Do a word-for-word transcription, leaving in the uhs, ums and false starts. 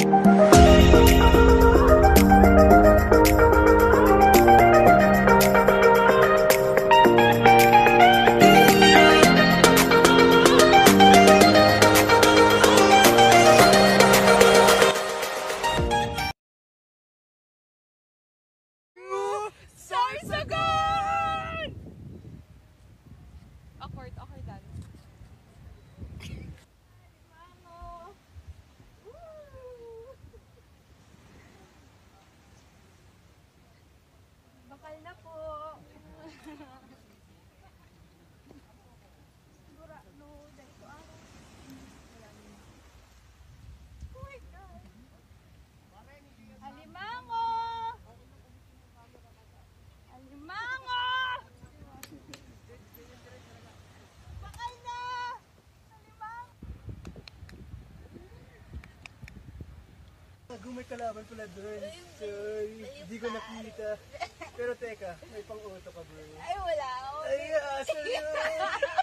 Awkward, awkward dan. Mango. Bakal na po. Sigura, no, dahil ko araw. Oh my God. Alimango! Alimango! May kalaban pala doon. Sorry, hindi ko nakita. Pero teka, may pang-auto ka bro. Ay, wala. Ay, aso yun.